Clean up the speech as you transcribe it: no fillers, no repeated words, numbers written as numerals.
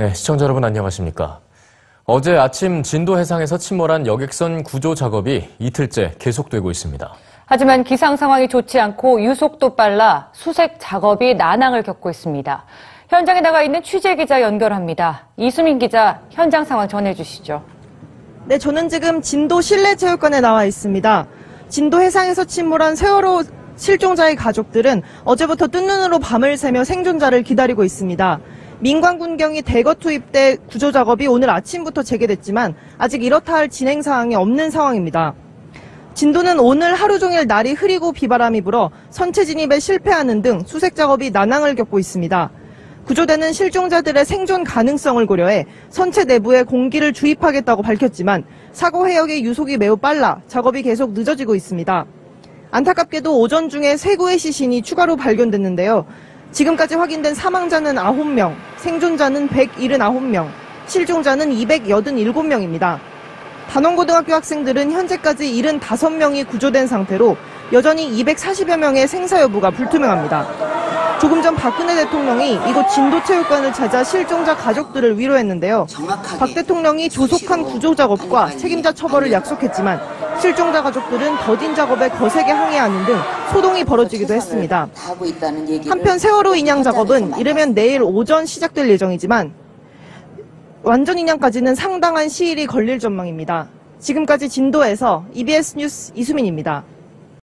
네, 시청자 여러분 안녕하십니까. 어제 아침 진도 해상에서 침몰한 여객선 구조 작업이 이틀째 계속되고 있습니다. 하지만 기상 상황이 좋지 않고 유속도 빨라 수색 작업이 난항을 겪고 있습니다. 현장에 나가 있는 취재기자 연결합니다. 이수민 기자, 현장 상황 전해주시죠. 네, 저는 지금 진도 실내체육관에 나와 있습니다. 진도 해상에서 침몰한 세월호 실종자의 가족들은 어제부터 뜬 눈으로 밤을 새며 생존자를 기다리고 있습니다. 민관 군경이 대거 투입돼 구조 작업이 오늘 아침부터 재개됐지만 아직 이렇다 할 진행 사항이 없는 상황입니다. 진도는 오늘 하루 종일 날이 흐리고 비바람이 불어 선체 진입에 실패하는 등 수색 작업이 난항을 겪고 있습니다. 구조대는 실종자들의 생존 가능성을 고려해 선체 내부에 공기를 주입하겠다고 밝혔지만 사고 해역의 유속이 매우 빨라 작업이 계속 늦어지고 있습니다. 안타깝게도 오전 중에 세 구의 시신이 추가로 발견됐는데요. 지금까지 확인된 사망자는 9명, 생존자는 179명, 실종자는 287명입니다. 단원고등학교 학생들은 현재까지 75명이 구조된 상태로 여전히 240여 명의 생사 여부가 불투명합니다. 조금 전 박근혜 대통령이 이곳 진도체육관을 찾아 실종자 가족들을 위로했는데요. 박 대통령이 조속한 구조 작업과 책임자 처벌을 약속했지만 실종자 가족들은 더딘 작업에 거세게 항의하는 등 소동이 벌어지기도 했습니다. 한편 세월호 인양 작업은 이르면 내일 오전 시작될 예정이지만 완전 인양까지는 상당한 시일이 걸릴 전망입니다. 지금까지 진도에서 EBS 뉴스 이수민입니다.